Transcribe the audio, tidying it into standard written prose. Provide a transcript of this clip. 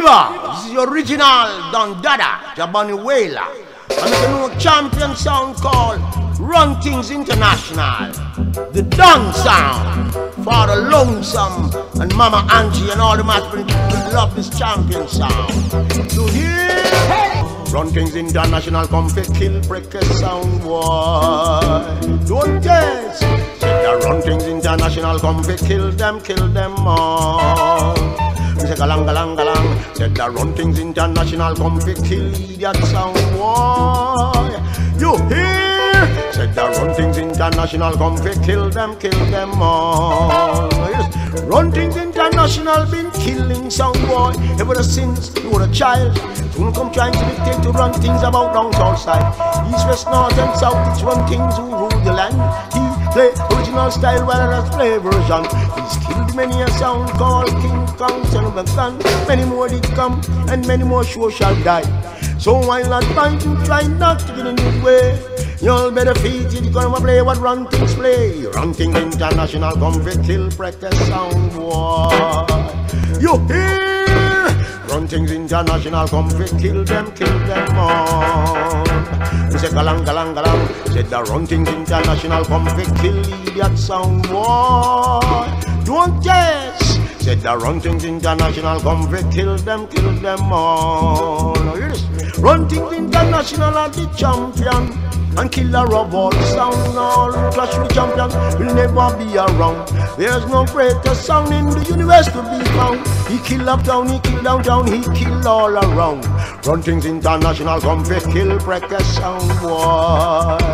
Diva, this is the original Don Dada, Jabani Wailer. And it's a new champion sound called Run Things International. The Don sound for the Lonesome and Mama Angie and all the masculine people love this champion sound. So here, hey! Run Things International come for kill breaker Sound Bwoy. Don't test. The Run Things International come for kill them all. We say galang galang galang. Said the Run Things International come for kill idiot Sound Bwoy. You hear? Said the Run Things International come for kill them all. Yes. Run Things International been killing Sound Bwoy ever since you were a child. Soon come trying to dictate to run things about down south side. East, west, north and south, it's Run Things who rule the land. He play original style while others play version. He's killed many a sound called King Kong, son of a gun. Many more did come and many more sure shall die. So while not trying to try not to get in his way, you'll better feed it, you're gonna play what Run Things play. Run Things International come for kill breaker Sound Bwoy. You hear? Run Things International come for kill them all. We say galang galang galang. Said the Run Things International come for kill idiot Sound Bwoy. Don't guess. Said the Run Things International come for kill them all. Now hear this. Run Things International are the champion. And killer of all sound, all clash with champion will never be around. There's no greater sound in the universe to be found. He kill uptown, he kill downtown, he kill all around. Run Things International come for kill breaker Sound Bwoy.